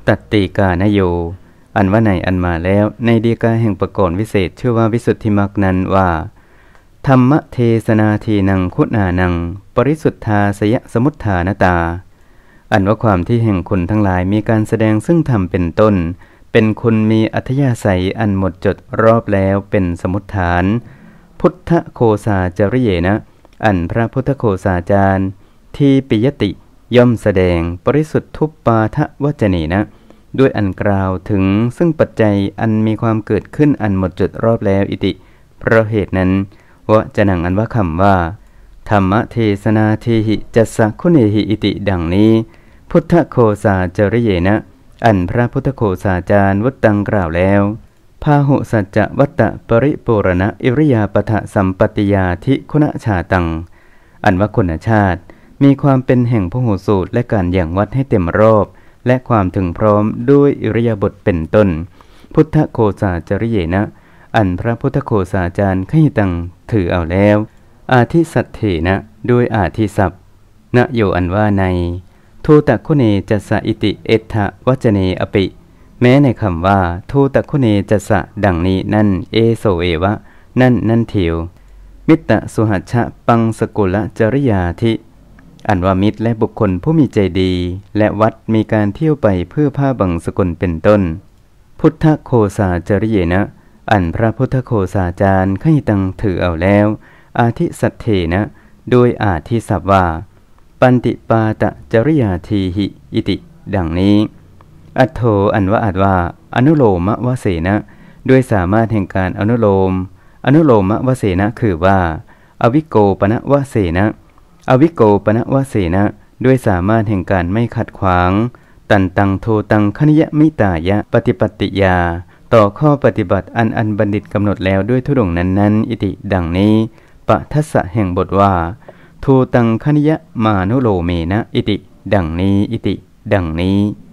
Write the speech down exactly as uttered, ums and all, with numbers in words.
ตัตติกานโยอันว่าในอันมาแล้วในฎีกาแห่งประกรณ์วิเศษชื่อว่าวิสุทธิมรรคนั้นว่าธรรมเทศนาทีนังคุณานังปริสุทธาสยสมุทฐานตาอันว่าความที่แห่งคุณทั้งหลายมีการแสดงซึ่งธรรมเป็นต้นเป็นคุณมีอัธยาศัยอันหมดจดรอบแล้วเป็นสมุทฐานพุทธโคสาจริเยนะอันพระพุทธโคสาจารย์ที่ปิยติย่อมแสดงปริสุทธุปปาทวจนีนะด้วยอันกล่าวถึงซึ่งปัจจัยอันมีความเกิดขึ้นอันหมดจดรอบแล้วอิติเพราะเหตุนั้นวจนังอันว่าคำว่าธรรมเทศนาทีหิจัสสะคุเนหิอิติดังนี้พุทธโคสาจริเยนะอันพระพุทธโคสาจารย์วัตตังกล่าวแล้วพาหุสัจจะวัตตะปริปุรณะอิริยาปถะสัมปติยาธิคุณชาตังอันว่าคุณชาติมีความเป็นแห่งพหุสูตรและการอย่างวัดให้เต็มรอบและความถึงพร้อมด้วยอิริยาบถเป็นต้นพุทธโคสาจริเยนะอันพระพุทธโคสาจารย์ขยิตังถือเอาแล้วอาทิสัตเถนะด้วยอาทิศัพท์ณโยอันว่าในทูตคุเนจัสสะอิติเอทะวจเนอปิแม้ในคำว่าทูตคุเนจัสสะดังนี้นั่นเอโสเอวะนั่นนั่นเทียวมิตตสุหัชชะปังสกุลจริยาธิอันว่ามิตรและบุคคลผู้มีใจดีและวัดมีการเที่ยวไปเพื่อผ้าบังสกุลเป็นต้นพุทธโคสาจริเยนะอันพระพุทธโคสาจารย์ขยิตังถือเอาแล้วอาทิสัตเถนะโดยอาทิศัพท์ว่าปันติปาตะจริยาทีหิอิติดังนี้อัตโธอันว่าอาจว่าอนุโลมวเสนะด้วยสามารถแห่งการอนุโลมอนุโลมวเสนะคือว่าอวิโกปนะวเสนะอวิโกปนะวเสนะด้วยสามารถแห่งการไม่ขัดขวางตันตังโทตังคณิยมิตายะปฏิปติยาต่อข้อปฏิบัติอันอันบัณฑิตกำหนดแล้วด้วยทุดงนั้นๆอิติดังนี้ปะทัสสะแห่งบทว่าทูตังคณิยมานุโลเมนะอิติดังนี้อิติดังนี้